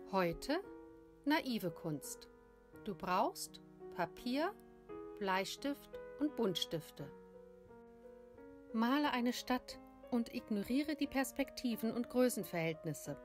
Heute naive Kunst. Du brauchst Papier, Bleistift und Buntstifte. Male eine Stadt und ignoriere die Perspektiven und Größenverhältnisse.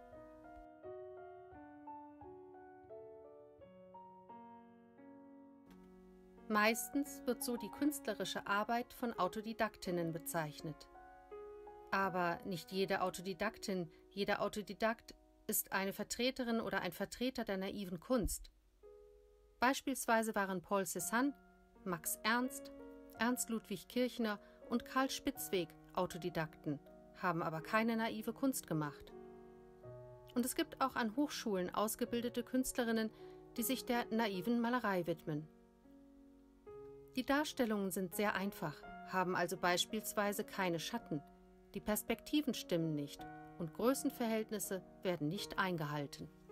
Meistens wird so die künstlerische Arbeit von Autodidaktinnen bezeichnet. Aber nicht jede Autodidaktin, jeder Autodidakt ist eine Vertreterin oder ein Vertreter der naiven Kunst. Beispielsweise waren Paul Cézanne, Max Ernst, Ernst Ludwig Kirchner und Karl Spitzweg Autodidakten, haben aber keine naive Kunst gemacht. Und es gibt auch an Hochschulen ausgebildete Künstlerinnen, die sich der naiven Malerei widmen. Die Darstellungen sind sehr einfach, haben also beispielsweise keine Schatten, die Perspektiven stimmen nicht und Größenverhältnisse werden nicht eingehalten.